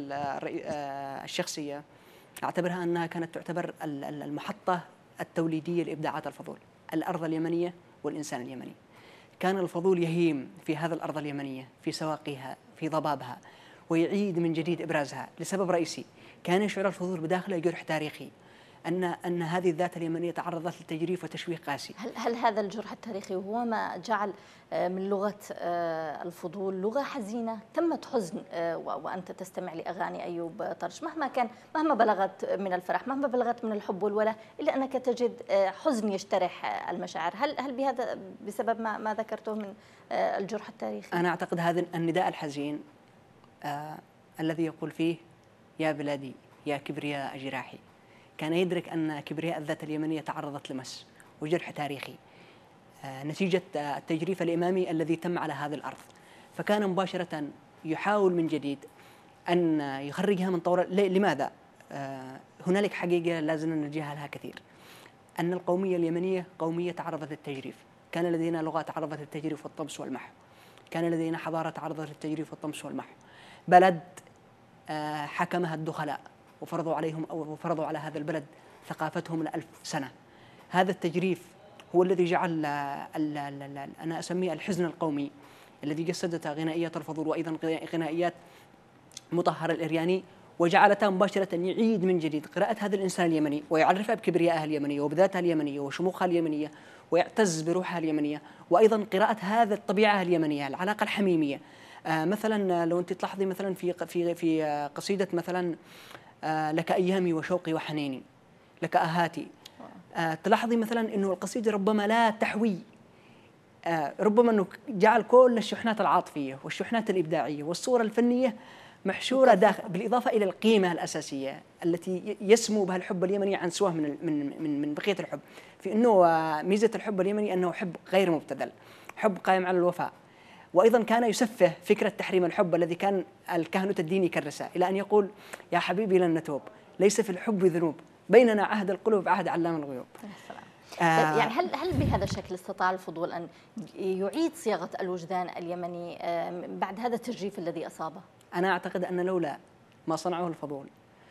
الشخصية أعتبرها أنها كانت تعتبر المحطة التوليدية لإبداعات الفضول، الأرض اليمنية والإنسان اليمني. كان الفضول يهيم في هذا الأرض اليمنية، في سواقيها، في ضبابها، ويعيد من جديد إبرازها لسبب رئيسي. كان يشعر الفضول بداخله جرح تاريخي، أن هذه الذات اليمنية تعرضت لتجريف وتشويه قاسي. هل هذا الجرح التاريخي هو ما جعل من لغة الفضول لغة حزينة؟ تمت حزن وأنت تستمع لأغاني أيوب طرش، مهما كان، مهما بلغت من الفرح، مهما بلغت من الحب والولاء، إلا أنك تجد حزن يجترح المشاعر. هل بهذا بسبب ما ذكرته من الجرح التاريخي؟ أنا أعتقد هذا النداء الحزين الذي يقول فيه يا بلادي يا كبرياء جراحي، كان يدرك أن كبرياء الذات اليمنية تعرضت لمس وجرح تاريخي نتيجة التجريف الإمامي الذي تم على هذه الأرض، فكان مباشرة يحاول من جديد أن يخرجها من طور. لماذا؟ هنالك حقيقة لازم نتجاهلها كثير، أن القومية اليمنية قومية تعرضت للتجريف، كان لدينا لغة تعرضت للتجريف والطمس والمحو، كان لدينا حضارة تعرضت للتجريف والطمس والمحو، بلد حكمها الدخلاء وفرضوا على هذا البلد ثقافتهم ل1000 سنة. هذا التجريف هو الذي جعل أنا أسميه الحزن القومي الذي جسدته غنائيات الفضول وأيضا غنائيات مطهر الإرياني، وجعلته مباشرة يعيد من جديد قراءة هذا الإنسان اليمني ويعرفها بكبريائها اليمنية وبذاتها اليمنية وشموخها اليمنية ويعتز بروحها اليمنية، وأيضا قراءة هذا الطبيعة اليمنية، العلاقة الحميمية. مثلا لو أنت تلاحظي مثلا في قصيدة مثلا لك أيامي وشوقي وحنيني لك أهاتي، تلاحظي مثلا أنه القصيدة ربما لا تحوي، ربما أنه جعل كل الشحنات العاطفية والشحنات الإبداعية والصورة الفنية محشورة داخل، بالإضافة إلى القيمة الأساسية التي يسمو بها الحب اليمني عن سواه من بقية الحب، في أنه ميزة الحب اليمني أنه حب غير مبتذل، حب قائم على الوفاء. وأيضا كان يسفه فكرة تحريم الحب الذي كان الكهنوت الديني يكرسه، إلى أن يقول يا حبيبي لن نتوب ليس في الحب ذنوب بيننا عهد القلوب عهد علام الغيوب. يعني هل بهذا الشكل استطاع الفضول أن يعيد صياغة الوجدان اليمني بعد هذا التجريف الذي أصابه؟ أنا أعتقد أن لولا ما صنعه الفضول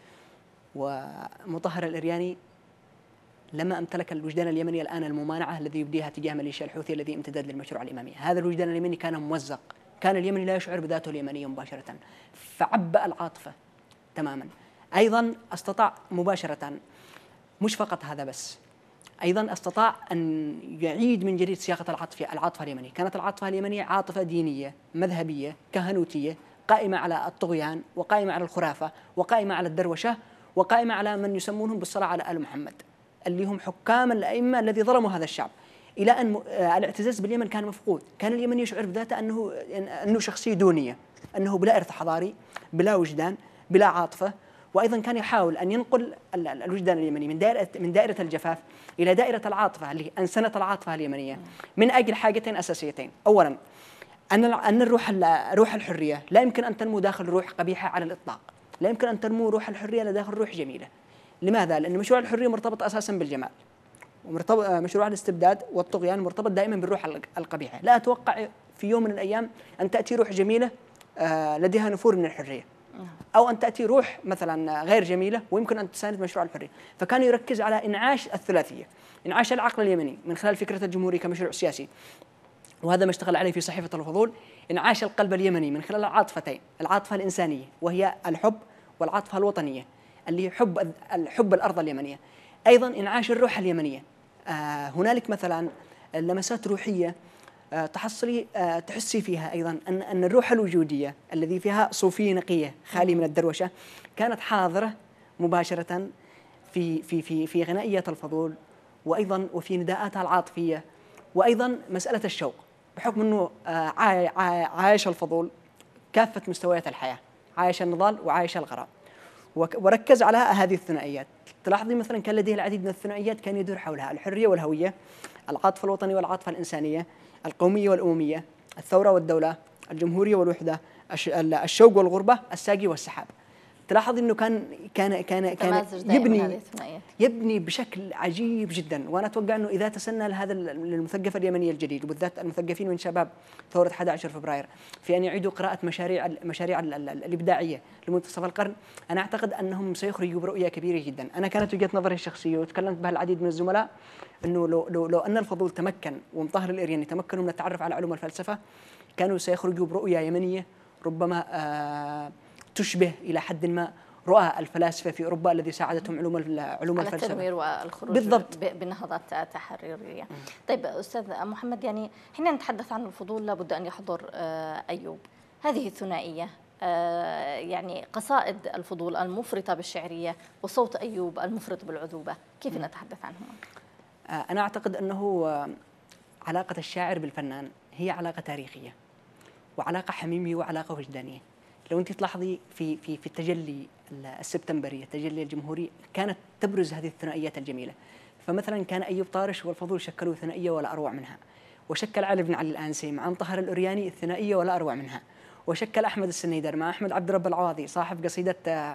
ومطهر الإرياني لما امتلك الوجدان اليمني الآن الممانعة الذي يبديها تجاه ميليشيا الحوثي الذي امتداد للمشروع الإمامي. هذا الوجدان اليمني كان ممزق، كان اليمني لا يشعر بذاته اليمنية مباشرة، فعبأ العاطفة تماما. أيضا استطاع مباشرة، مش فقط هذا بس، أيضا استطاع أن يعيد من جديد صياغة العاطفة اليمنية. كانت العاطفة اليمنية عاطفة دينية مذهبية كهنوتية قائمة على الطغيان وقائمة على الخرافة وقائمة على الدروشة وقائمة على من يسمونهم بالصلاة على آل محمد اللي هم حكام الأئمة الذي ظلموا هذا الشعب، إلى أن الاعتزاز باليمن كان مفقود. كان اليمن يشعر بذاته أنه شخصية دونية، أنه بلا إرث حضاري، بلا وجدان، بلا عاطفة. وأيضا كان يحاول أن ينقل الوجدان اليمني من دائرة الجفاف إلى دائرة العاطفة اللي أنسنت العاطفة اليمنية من أجل حاجتين أساسيتين. أولا أن روح الحرية لا يمكن أن تنمو داخل روح قبيحة على الإطلاق، لا يمكن أن تنمو روح الحرية لداخل روح جميلة. لماذا؟ لأن مشروع الحرية مرتبط أساسا بالجمال، ومرتبط مشروع الاستبداد والطغيان مرتبط دائما بالروح القبيحة. لا أتوقع في يوم من الأيام أن تأتي روح جميلة لديها نفور من الحرية، أو أن تأتي روح مثلا غير جميلة ويمكن أن تساند مشروع الحرية. فكان يركز على إنعاش الثلاثية، إنعاش العقل اليمني من خلال فكرة الجمهورية كمشروع سياسي، وهذا ما اشتغل عليه في صحيفة الفضول. إنعاش القلب اليمني من خلال العاطفتين، العاطفة الإنسانية وهي الحب، والعاطفة الوطنية اللي هي حب الأرض اليمنية. أيضا إنعاش الروح اليمنية، هنالك مثلا لمسات روحية تحصلي تحسي فيها أيضا أن الروح الوجودية الذي فيها صوفية نقية خالية من الدروشة كانت حاضرة مباشرة في غنائية الفضول، وأيضا وفي نداءاتها العاطفية، وأيضا مسألة الشوق، بحكم أنه عايش الفضول كافة مستويات الحياة، عايش النضال وعايش الغرام، وركز على هذه الثنائيات. تلاحظي مثلا كان لديه العديد من الثنائيات كان يدور حولها: الحرية والهوية، العاطفة الوطنية والعاطفة الإنسانية، القومية والأممية، الثورة والدولة، الجمهورية والوحدة، الشوق والغربة، الساقي والسحاب. تلاحظ انه كان يبني بشكل عجيب جدا. وانا اتوقع انه اذا تسنى لهذا المثقف اليمني الجديد، وبالذات المثقفين من شباب ثوره 11 فبراير، في ان يعيدوا قراءه مشاريع الابداعيه لمنتصف القرن، انا اعتقد انهم سيخرجوا برؤيه كبيره جدا. انا كانت وجهه نظري الشخصيه وتكلمت بها العديد من الزملاء، انه لو ان الفضول تمكن ومطهر الإرياني تمكنوا من التعرف على علوم الفلسفه، كانوا سيخرجوا برؤيه يمنيه ربما تشبه إلى حد ما رؤى الفلاسفة في أوروبا الذي ساعدتهم علوم الفلسفة على التنوير والخروج بالضبط بنهضات تحريرية. طيب أستاذ محمد، يعني حين نتحدث عن الفضول لابد أن يحضر أيوب. هذه الثنائية، يعني قصائد الفضول المفرطة بالشعرية وصوت أيوب المفرط بالعذوبة، كيف نتحدث عنهما؟ أنا أعتقد أنه علاقة الشاعر بالفنان هي علاقة تاريخية، وعلاقة حميمية، وعلاقة وجدانية. لو أنت تلاحظي في التجلي السبتمبري، التجلي الجمهوري، كانت تبرز هذه الثنائيات الجميلة. فمثلا كان أيوب طارش والفضول شكلوا ثنائية ولا أروع منها، وشكل علي بن علي الآنسي مع انطهر الأرياني الثنائية ولا أروع منها، وشكل أحمد السنيدر مع أحمد عبد رب العواضي صاحب قصيدة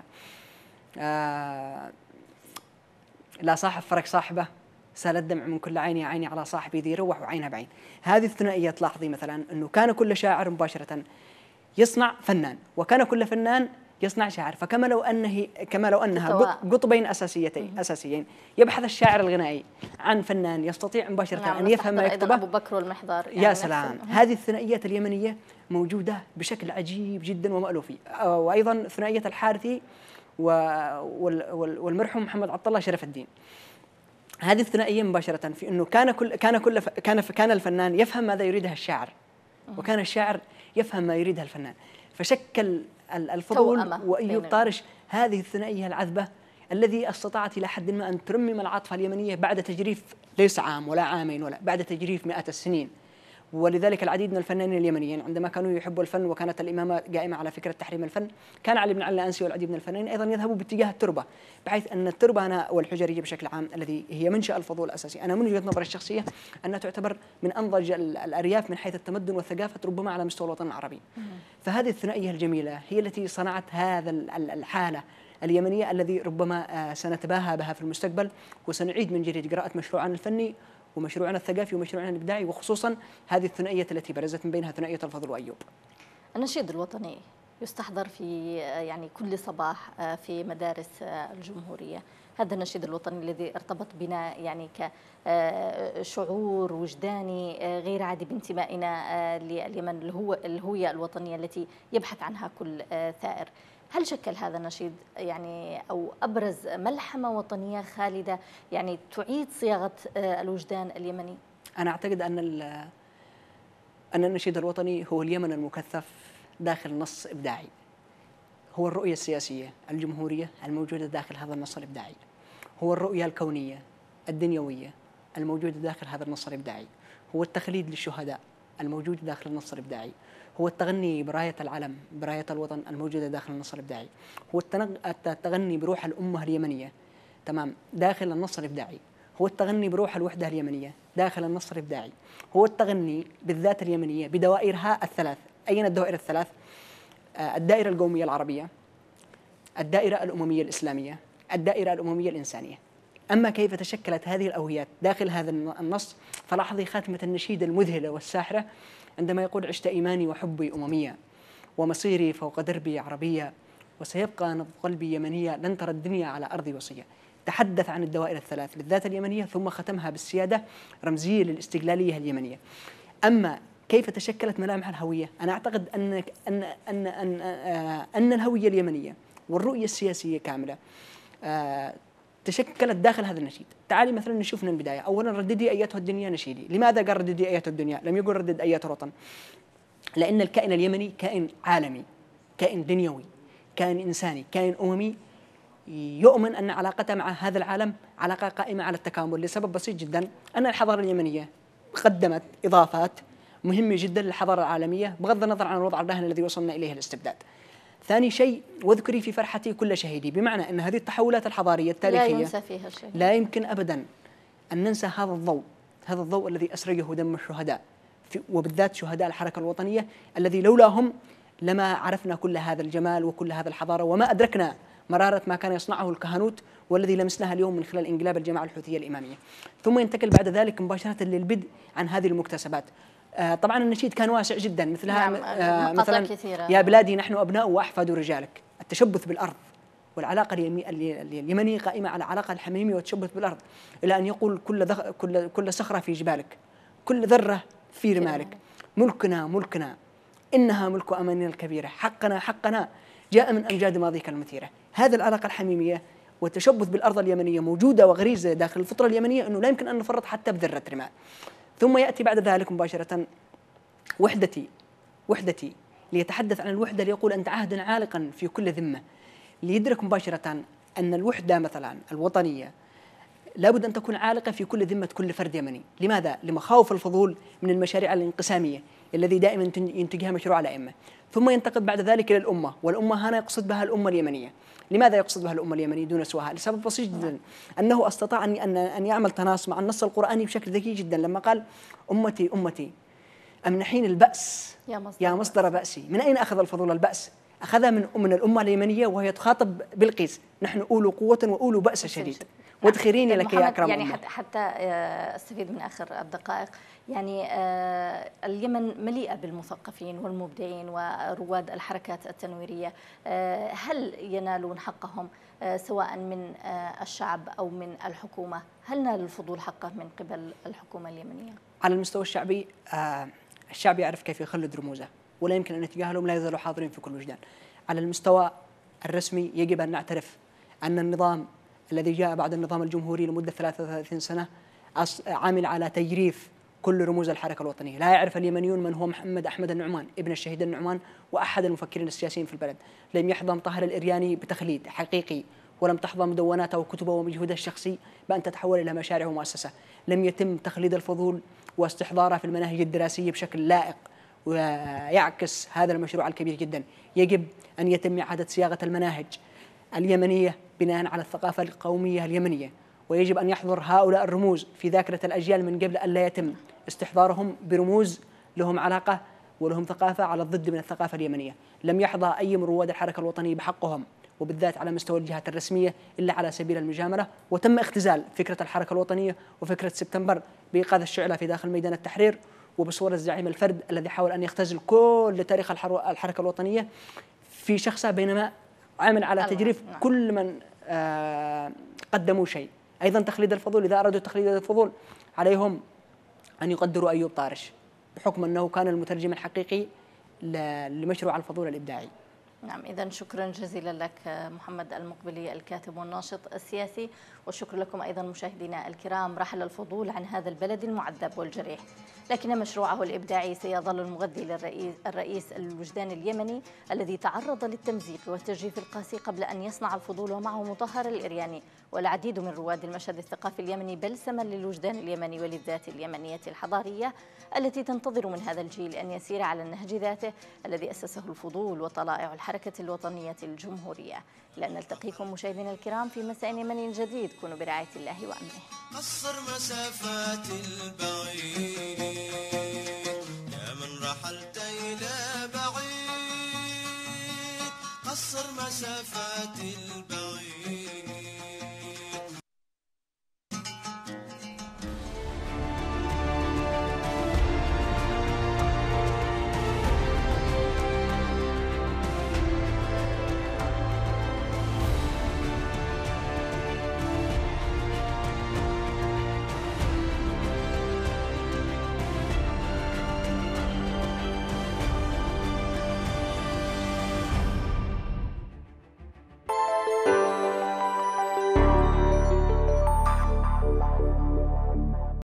لا صاحب فرق صاحبه سال الدمع من كل عيني، عيني على صاحبي ذي روح وعينها بعين. هذه الثنائية تلاحظي مثلا أنه كان كل شاعر مباشرة يصنع فنان، وكان كل فنان يصنع شاعر. كما لو أنها قطبين أساسيين يبحث الشاعر الغنائي عن فنان يستطيع مباشرة أن يفهم ما يكتبه. أبو بكر والمحضار يا سلام. هذه الثنائيات اليمنية موجودة بشكل عجيب جدا ومألوف. وأيضا ثنائية الحارثي والمرحوم محمد عبد الله شرف الدين. هذه الثنائية مباشرة في أنه كان الفنان يفهم ماذا يريدها الشاعر، وكان الشاعر يفهم ما يريدها الفنان. فشكل الفضول وأيوب طارش هذه الثنائية العذبة الذي استطاعت إلى حد ما أن ترمم العاطفة اليمنية بعد تجريف ليس عام ولا عامين، ولا بعد تجريف مئات السنين. ولذلك العديد من الفنانين اليمنيين عندما كانوا يحبوا الفن وكانت الإمامة قائمة على فكرة تحريم الفن، كان علي بن علي الآنسي والعديد من الفنانين أيضا يذهبوا باتجاه التربة، بحيث أن التربة والحجرية بشكل عام الذي هي منشأ الفضول الأساسي، أنا من وجهة نظري الشخصية أنها تعتبر من أنضج الأرياف من حيث التمدن والثقافة ربما على مستوى الوطن العربي. فهذه الثنائية الجميلة هي التي صنعت هذا الحالة اليمنية الذي ربما سنتباهى بها في المستقبل، وسنعيد من جديد قراءة مشروعنا الفني ومشروعنا الثقافي ومشروعنا الإبداعي، وخصوصا هذه الثنائية التي برزت من بينها ثنائية الفضل وأيوب. النشيد الوطني يستحضر في يعني كل صباح في مدارس الجمهورية. هذا النشيد الوطني الذي ارتبط بنا يعني كشعور وجداني غير عادي بانتمائنا لليمن، الهوية الوطنية التي يبحث عنها كل ثائر. هل شكل هذا النشيد يعني أو أبرز ملحمة وطنية خالدة يعني تعيد صياغة الوجدان اليمني؟ أنا أعتقد أن النشيد الوطني هو اليمن المكثف داخل نص إبداعي، هو الرؤية السياسية الجمهورية الموجودة داخل هذا النص الإبداعي، هو الرؤية الكونية الدنيوية الموجودة داخل هذا النص الإبداعي، هو التخليد للشهداء الموجود داخل النص الإبداعي، هو التغني براية العلم براية الوطن الموجودة داخل النص الإبداعي، هو التغني بروح الأمة اليمنية تمام داخل النص الإبداعي، هو التغني بروح الوحدة اليمنية داخل النص الإبداعي، هو التغني بالذات اليمنية بدوائرها الثلاث. أين الدوائر الثلاث؟ الدائرة القومية العربية، الدائرة الأممية الإسلامية، الدائرة الأممية الإنسانية. أما كيف تشكلت هذه الأوهيات داخل هذا النص، فلاحظي خاتمة النشيد المذهلة والساحرة عندما يقول: عشت إيماني وحبي أممية، ومصيري فوق دربي عربية، وسيبقى نبض قلبي يمنية، لن ترى الدنيا على أرضي وصية. تحدث عن الدوائر الثلاث بالذات اليمنية، ثم ختمها بالسيادة رمزية للاستقلالية اليمنية. أما كيف تشكلت ملامح الهوية، أنا أعتقد أن الهوية اليمنية والرؤية السياسية كاملة تشكلت داخل هذا النشيد. تعالي مثلا نشوف من البداية. أولا: رددي أيتها الدنيا نشيدي. لماذا قال رددي أيتها الدنيا؟ لم يقل ردد أيتها الوطن، لأن الكائن اليمني كائن عالمي، كائن دنيوي، كائن إنساني، كائن أممي، يؤمن أن علاقته مع هذا العالم علاقة قائمة على التكامل، لسبب بسيط جدا: أن الحضارة اليمنية قدمت إضافات مهمة جدا للحضارة العالمية بغض النظر عن الوضع الراهن الذي وصلنا إليه الاستبداد. ثاني شيء: واذكري في فرحتي كل شهيدي، بمعنى أن هذه التحولات الحضارية التاريخية لا ينسى فيها شيء، لا يمكن أبدا أن ننسى هذا الضوء الذي أسرجه دم الشهداء، وبالذات شهداء الحركة الوطنية، الذي لولاهم لما عرفنا كل هذا الجمال وكل هذا الحضارة، وما أدركنا مرارة ما كان يصنعه الكهنوت والذي لمسناها اليوم من خلال انقلاب الجماعة الحوثية الإمامية. ثم ينتقل بعد ذلك مباشرة للبدء عن هذه المكتسبات. طبعا النشيد كان واسع جدا، مثلها مثلا: يا بلادي نحن أبناء وأحفاد رجالك. التشبث بالأرض، والعلاقة اليمنية قائمة على علاقة الحميمية والتشبث بالأرض، إلى أن يقول: كل صخرة في جبالك، كل ذرة في رمالك، ملكنا إنها ملك أماننا الكبيرة، حقنا جاء من أمجاد ماضيك المثيرة. هذه العلاقة الحميمية والتشبث بالأرض اليمنية موجودة وغريزة داخل الفطرة اليمنية، أنه لا يمكن أن نفرط حتى بذرة رمال. ثم يأتي بعد ذلك مباشرة: وحدتي، ليتحدث عن الوحدة، ليقول: أنت عهد عالقا في كل ذمة، ليدرك مباشرة أن الوحدة مثلا الوطنية لابد أن تكون عالقة في كل ذمة كل فرد يمني. لماذا؟ لمخاوف الفضول من المشاريع الانقسامية الذي دائما ينتجها مشروع الأئمة. ثم ينتقل بعد ذلك إلى الأمة، والأمة هنا يقصد بها الأمة اليمنية. لماذا يقصد بها الأمة اليمنية دون سواها؟ لسبب بسيط جدا: أنه استطاع أن يعمل تناص مع النص القرآني بشكل ذكي جدا، لما قال: أمتي أمنحين البأس يا مصدر بأسي. من أين أخذ الفضول البأس؟ أخذها من الأمة اليمنية، وهي تخاطب بلقيس: نحن أولو قوة وأولو بأس شديد، وادخريني لك يا أكرم. يعني حتى أستفيد من آخر الدقائق، يعني اليمن مليئة بالمثقفين والمبدعين ورواد الحركات التنويرية، هل ينالون حقهم سواء من الشعب أو من الحكومة؟ هل نال الفضول حقه من قبل الحكومة اليمنية؟ على المستوى الشعبي، الشعب يعرف كيف يخلد رموزه، ولا يمكن أن نتجاهلهم، لا يزالوا حاضرين في كل وجدان. على المستوى الرسمي يجب أن نعترف أن النظام الذي جاء بعد النظام الجمهوري لمدة 33 سنة عامل على تجريف كل رموز الحركة الوطنية. لا يعرف اليمنيون من هو محمد أحمد النعمان ابن الشهيد النعمان وأحد المفكرين السياسيين في البلد. لم يحظى مطهر الإرياني بتخليد حقيقي، ولم تحظى مدوناته وكتبه ومجهوده الشخصي بأن تتحول إلى مشاريع ومؤسسة. لم يتم تخليد الفضول واستحضاره في المناهج الدراسية بشكل لائق ويعكس هذا المشروع الكبير جدا. يجب أن يتم إعادة صياغة المناهج اليمنية بناء على الثقافة القومية اليمنية، ويجب أن يحضر هؤلاء الرموز في ذاكرة الأجيال من قبل أن لا يتم استحضارهم برموز لهم علاقة ولهم ثقافة على الضد من الثقافة اليمنية. لم يحظى أي من رواد الحركة الوطنية بحقهم، وبالذات على مستوى الجهات الرسمية، إلا على سبيل المجاملة. وتم اختزال فكرة الحركة الوطنية وفكرة سبتمبر بإيقاظ الشعلة في داخل ميدان التحرير، وبصورة الزعيم الفرد الذي حاول أن يختزل كل تاريخ الحركة الوطنية في شخصه، بينما عمل على تجريف كل من قدموا شيء. أيضا تخليد الفضول، إذا أرادوا تخليد الفضول عليهم أن يقدروا أيوب طارش، بحكم أنه كان المترجم الحقيقي لمشروع الفضول الإبداعي. نعم، إذا شكرا جزيلا لك محمد المقبلي الكاتب والناشط السياسي، والشكر لكم أيضا مشاهدينا الكرام. رحل الفضول عن هذا البلد المعذب والجريح، لكن مشروعه الإبداعي سيظل المغذي للرئيس الوجدان اليمني الذي تعرض للتمزيق والتجريف القاسي قبل أن يصنع الفضول ومعه مطهر الإرياني والعديد من رواد المشهد الثقافي اليمني بلسما للوجدان اليمني وللذات اليمنية الحضارية التي تنتظر من هذا الجيل أن يسير على النهج ذاته الذي أسسه الفضول وطلائع الحركة الوطنية الجمهورية. لأن نلتقيكم مشاهدينا الكرام في مساء يمني جديد، كونوا برعاية الله وأمنه. قصر مسافات البعيد